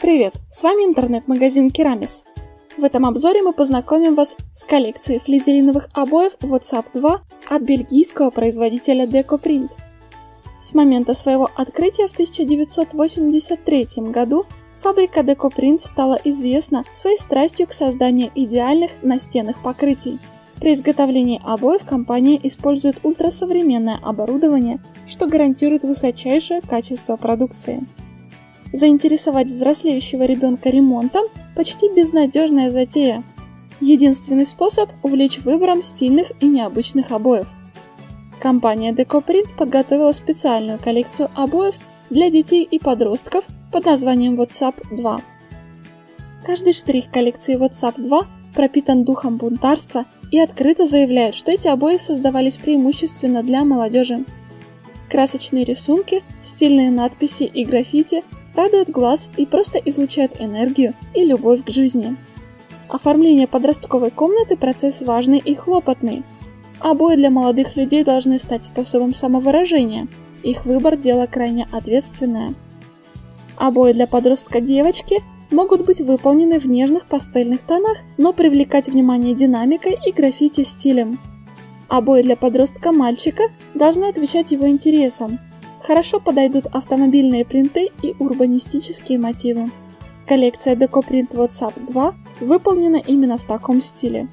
Привет! С вами интернет-магазин Керамис. В этом обзоре мы познакомим вас с коллекцией флизелиновых обоев WhatsApp 2 от бельгийского производителя DecoPrint. С момента своего открытия в 1983 году фабрика DecoPrint стала известна своей страстью к созданию идеальных настенных покрытий. При изготовлении обоев компания использует ультрасовременное оборудование, что гарантирует высочайшее качество продукции. Заинтересовать взрослеющего ребенка ремонтом – почти безнадежная затея. Единственный способ – увлечь выбором стильных и необычных обоев. Компания DecoPrint подготовила специальную коллекцию обоев для детей и подростков под названием WhatsApp 2. Каждый штрих коллекции WhatsApp 2 пропитан духом бунтарства и открыто заявляет, что эти обои создавались преимущественно для молодежи. Красочные рисунки, стильные надписи и граффити радуют глаз и просто излучают энергию и любовь к жизни. Оформление подростковой комнаты – процесс важный и хлопотный. Обои для молодых людей должны стать способом самовыражения. Их выбор – дело крайне ответственное. Обои для подростка-девочки могут быть выполнены в нежных пастельных тонах, но привлекать внимание динамикой и граффити стилем. Обои для подростка-мальчика должны отвечать его интересам. Хорошо подойдут автомобильные принты и урбанистические мотивы. Коллекция DecoPrint WhatsApp 2 выполнена именно в таком стиле.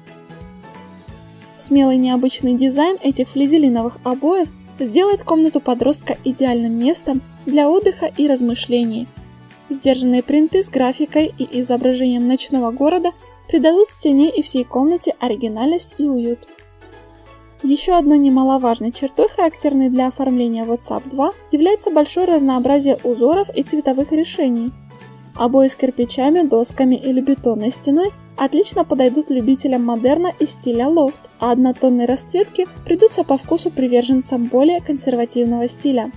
Смелый необычный дизайн этих флизелиновых обоев сделает комнату подростка идеальным местом для отдыха и размышлений. Сдержанные принты с графикой и изображением ночного города придадут стене и всей комнате оригинальность и уют. Еще одной немаловажной чертой, характерной для оформления WhatsApp 2, является большое разнообразие узоров и цветовых решений. Обои с кирпичами, досками или бетонной стеной отлично подойдут любителям модерна и стиля лофт, а однотонные расцветки придутся по вкусу приверженцам более консервативного стиля.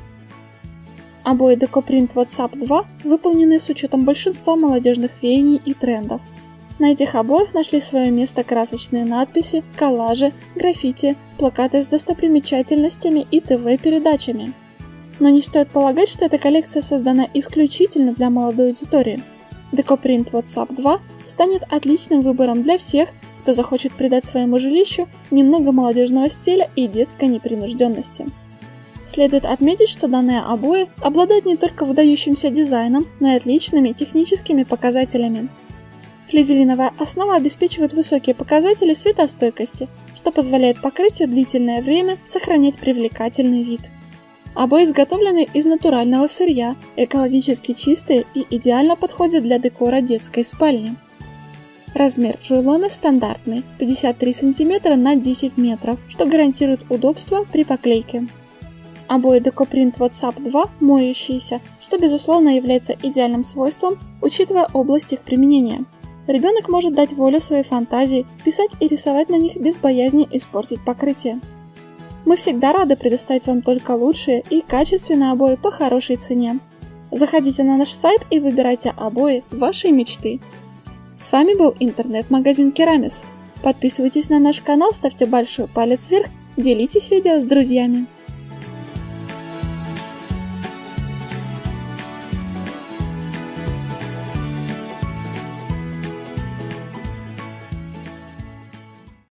Обои DecoPrint WhatsApp 2 выполнены с учетом большинства молодежных веяний и трендов. На этих обоях нашли свое место красочные надписи, коллажи, граффити, плакаты с достопримечательностями и ТВ-передачами. Но не стоит полагать, что эта коллекция создана исключительно для молодой аудитории. DecoPrint WhatsApp 2 станет отличным выбором для всех, кто захочет придать своему жилищу немного молодежного стиля и детской непринужденности. Следует отметить, что данные обои обладают не только выдающимся дизайном, но и отличными техническими показателями. Флизелиновая основа обеспечивает высокие показатели светостойкости, что позволяет покрытию длительное время сохранять привлекательный вид. Обои изготовлены из натурального сырья, экологически чистые и идеально подходят для декора детской спальни. Размер рулона стандартный – 53 см на 10 метров, что гарантирует удобство при поклейке. Обои DecoPrint WhatsApp 2 моющиеся, что безусловно является идеальным свойством, учитывая область их применения. Ребенок может дать волю своей фантазии, писать и рисовать на них без боязни испортить покрытие. Мы всегда рады предоставить вам только лучшие и качественные обои по хорошей цене. Заходите на наш сайт и выбирайте обои вашей мечты. С вами был интернет-магазин Керамис. Подписывайтесь на наш канал, ставьте большой палец вверх, делитесь видео с друзьями.